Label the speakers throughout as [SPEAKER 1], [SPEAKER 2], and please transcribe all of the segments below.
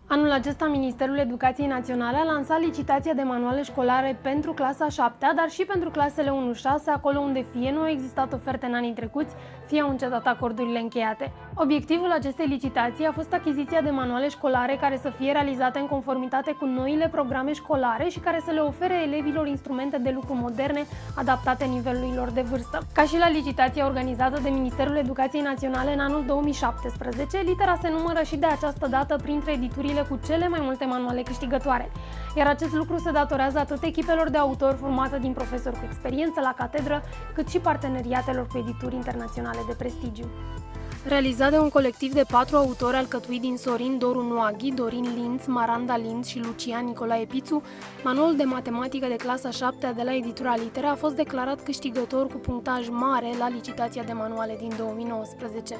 [SPEAKER 1] Anul acesta, Ministerul Educației Naționale a lansat licitația de manuale școlare pentru clasa 7-a, dar și pentru clasele 1-6, acolo unde fie nu au existat oferte în anii trecuți, fie au încetat acordurile încheiate. Obiectivul acestei licitații a fost achiziția de manuale școlare care să fie realizate în conformitate cu noile programe școlare și care să le ofere elevilor instrumente de lucru moderne, adaptate nivelului lor de vârstă. Ca și la licitația organizată de Ministerul Educației Naționale în anul 2017, Litera se numără și de această dată printre editurile cu cele mai multe manuale câștigătoare. Iar acest lucru se datorează atât echipelor de autori formate din profesori cu experiență la catedră, cât și parteneriatelor cu edituri internaționale de prestigiu. Realizat de un colectiv de 4 autori alcătuit din Sorin Doru Noaghi, Dorin Linț, Maranda Linț și Lucian Nicolae Pițu, manualul de matematică de clasa 7-a de la editura Litera a fost declarat câștigător cu punctaj mare la licitația de manuale din 2019.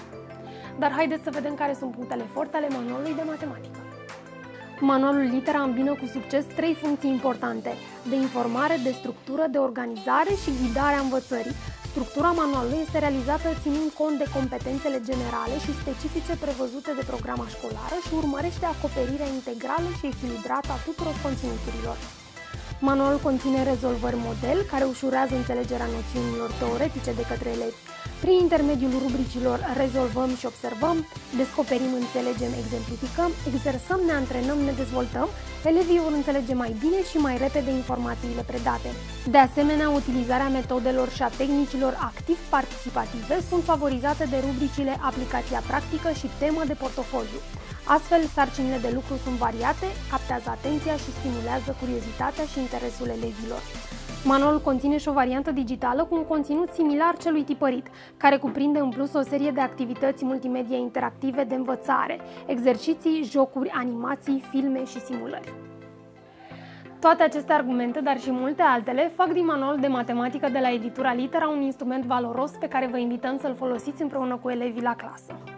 [SPEAKER 1] Dar haideți să vedem care sunt punctele forte ale manualului de matematică. Manualul Litera îmbină cu succes 3 funcții importante: de informare, de structură, de organizare și ghidarea învățării. Structura manualului este realizată ținând cont de competențele generale și specifice prevăzute de programa școlară și urmărește acoperirea integrală și echilibrată a tuturor conținuturilor. Manualul conține rezolvări model, care ușurează înțelegerea noțiunilor teoretice de către elevi. Prin intermediul rubricilor rezolvăm și observăm, descoperim, înțelegem, exemplificăm, exersăm, ne antrenăm, ne dezvoltăm, elevii vor înțelege mai bine și mai repede informațiile predate. De asemenea, utilizarea metodelor și a tehnicilor activ-participative sunt favorizate de rubricile aplicația practică și temă de portofoliu. Astfel, sarcinile de lucru sunt variate, captează atenția și stimulează curiozitatea și interesul elevilor. Manualul conține și o variantă digitală cu un conținut similar celui tipărit, care cuprinde în plus o serie de activități multimedia interactive de învățare, exerciții, jocuri, animații, filme și simulări. Toate aceste argumente, dar și multe altele, fac din manualul de matematică de la editura Litera un instrument valoros pe care vă invităm să-l folosiți împreună cu elevii la clasă.